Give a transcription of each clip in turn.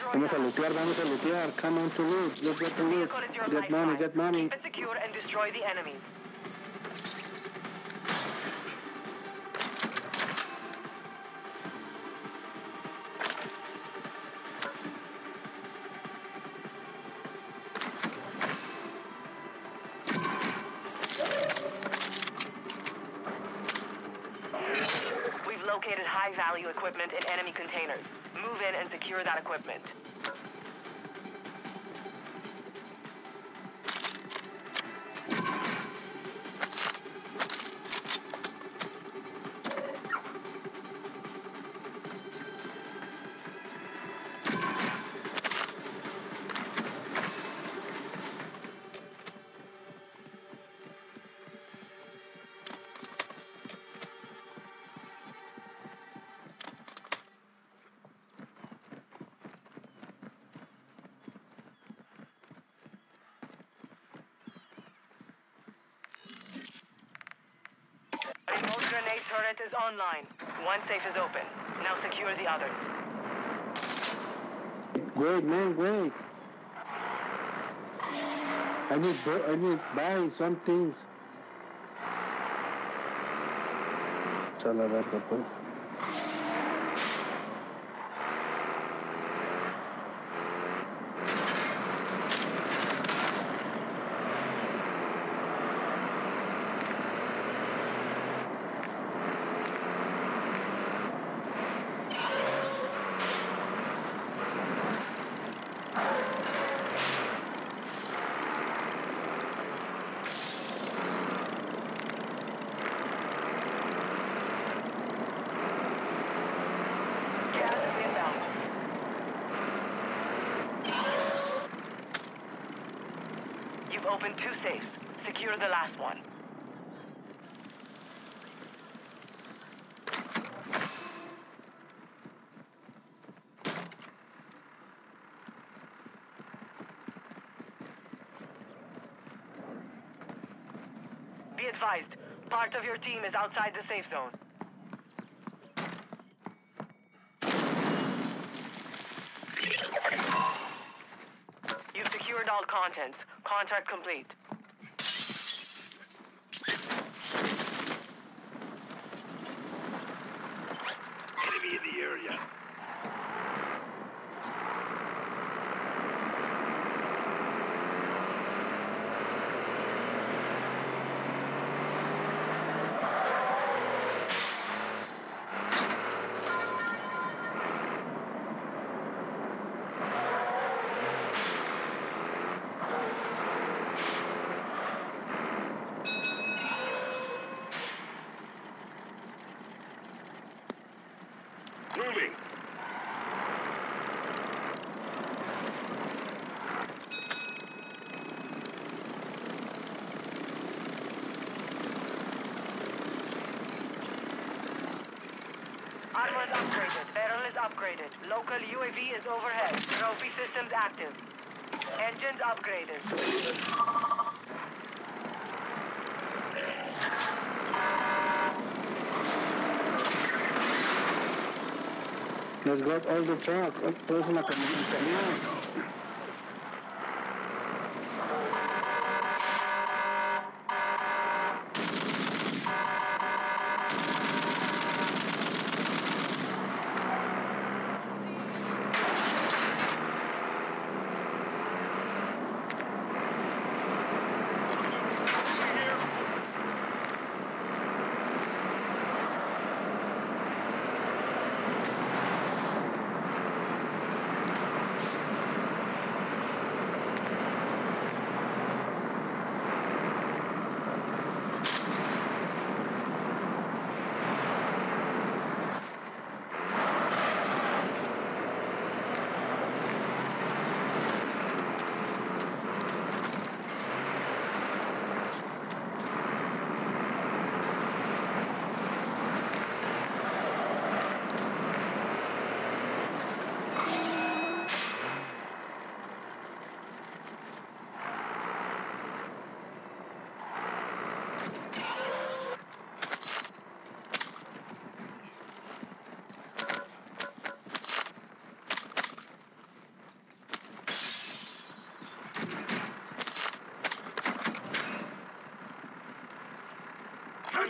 Vamos a lootear, vamos a lootear. Come on to loot. Let's get the loot. Get money, get money. Keep it secure and destroy the enemies. We've located high-value equipment in enemy containers. Move in and secure that equipment. Remote grenade turret is online. One safe is open. Now secure the others. Great, man, great. I need buy some things. Chala verga, pues. You've opened 2 safes. Secure the last one. Be advised, part of your team is outside the safe zone. You've secured all contents. Contract complete. Enemy in the area. Moving. Armor is upgraded. Barrel is upgraded. Local UAV is overhead. Trophy systems active. Engines upgraded. Let's grab all the truck. Todos en la camión.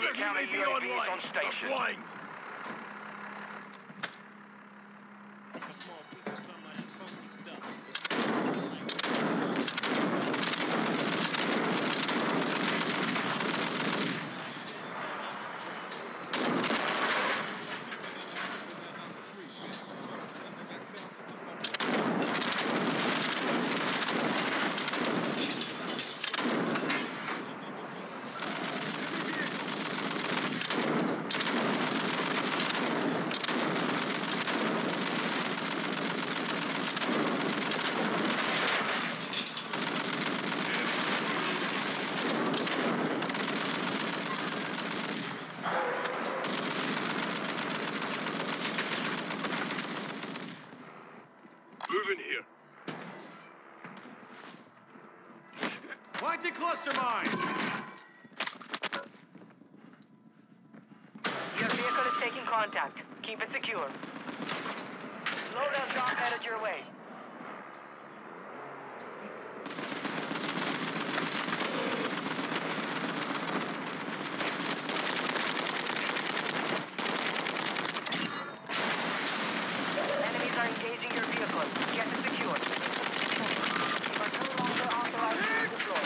Counter UAV UAV is online. on station. Flying. Moving here. Planting cluster mine! Your vehicle is taking contact. Keep it secure. Loadout drop headed your way. Enemies are engaging your vehicle. Get it secured. You are no longer authorized to deploy.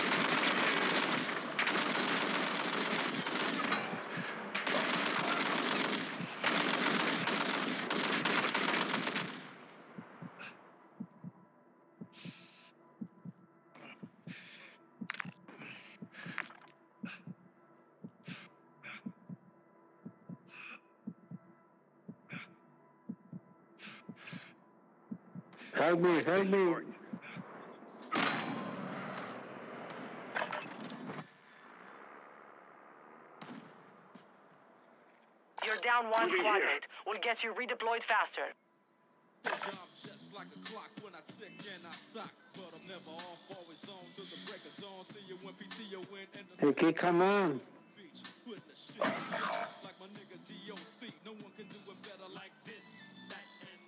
Help me, help me. You're down one squad mate. We'll get you redeployed faster. Job just like a clock when I tick and I talk, but I'm never off, always on till the break of dawn. See you when PTO win and the Okay, come on. beach, put the shit like my nigga DOC. No one can do it better like this, that, and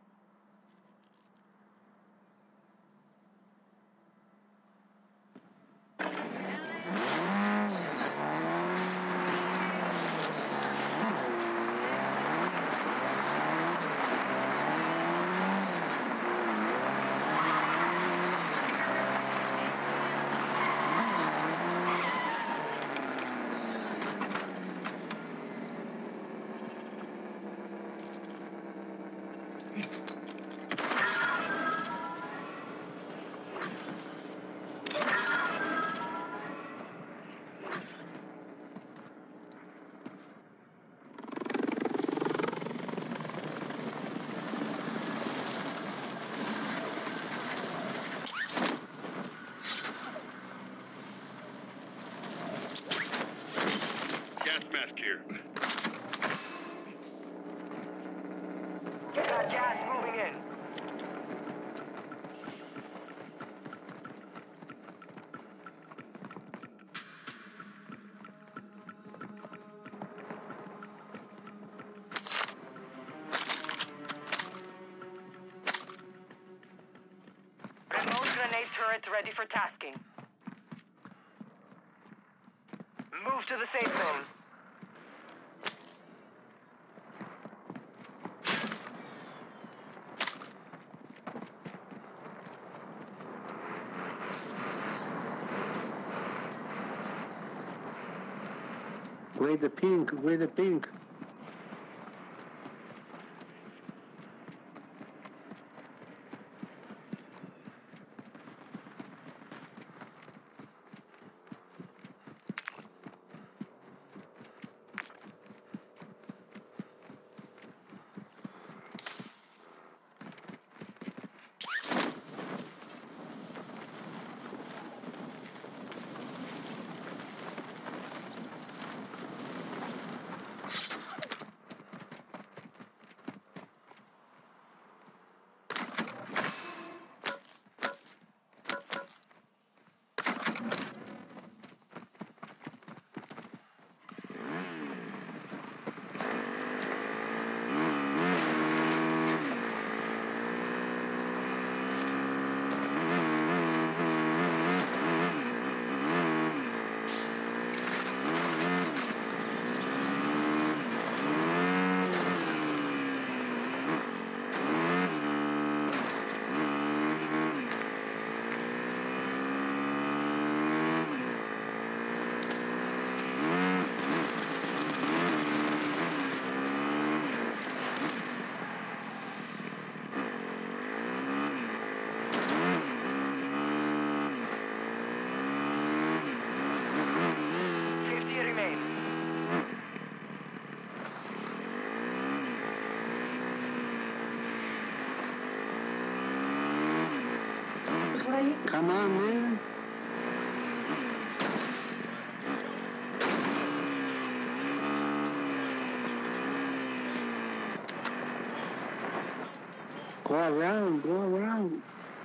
Gas mask here. You got gas moving in. Remote grenade turret ready for tasking. Move to the safe zone. Where's the pink? Where's the pink? Come on, man. Go around, go around.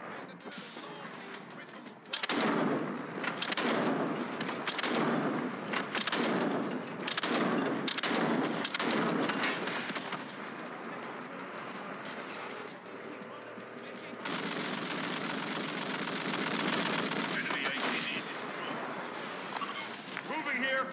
Enemy ATV. Moving here.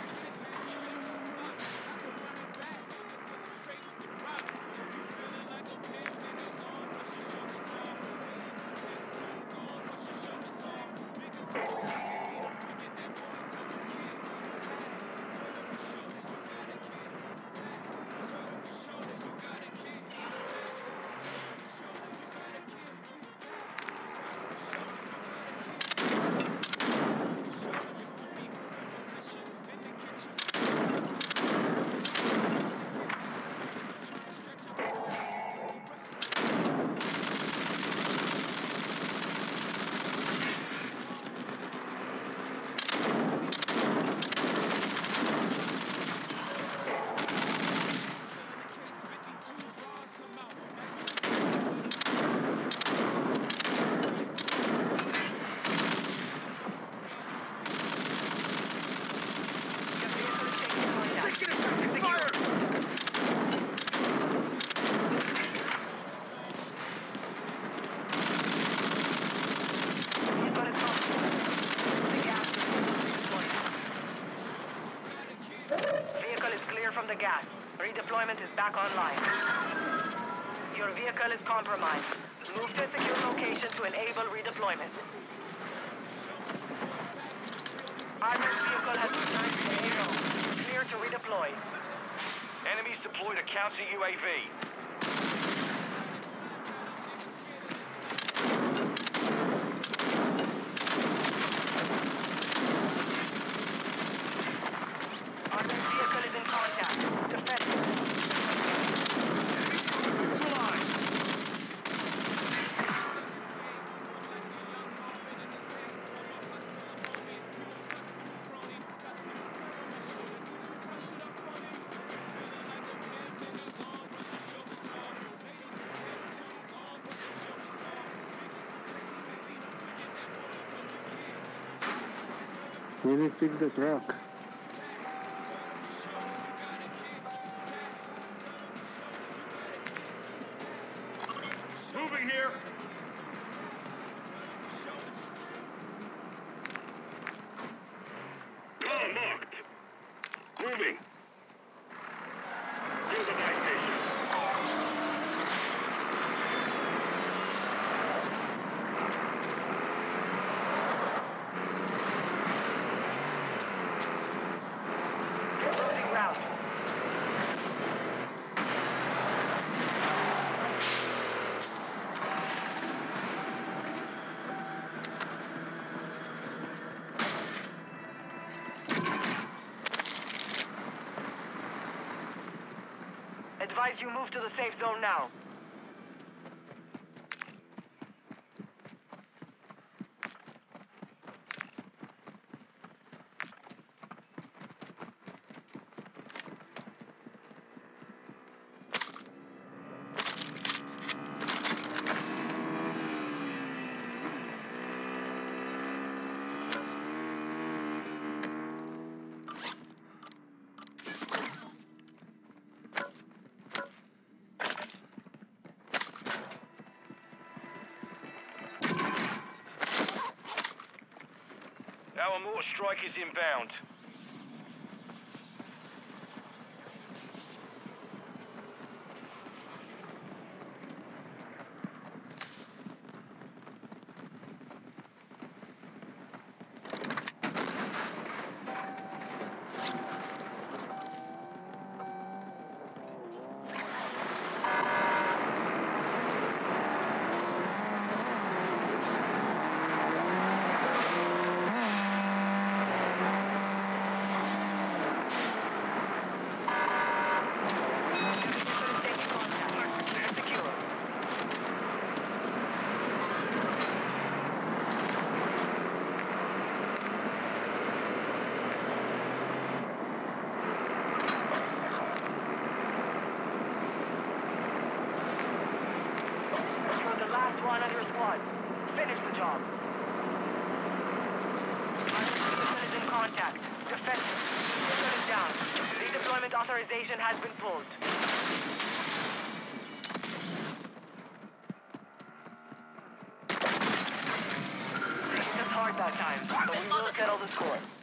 He's got it covered. The gas is vehicle is clear from the gas. Redeployment is back online. Your vehicle is compromised. Move to a secure location to enable redeployment. Armored vehicle has returned to AO. Clear to redeploy. Enemies deployed a counter UAV. Armored vehicle is in contact. Defend it. Neutralized. We need to fix the truck. Moving here. Call marked. Moving. Near the buy station. Closing route. Advise you move to the safe zone now. Our mortar strike is inbound. one on your squad. Finish the job. Vehicle is in contact. Defensive. Vehicle is down. Redeployment authorization has been pulled. Hit us hard that time, but we will settle the score.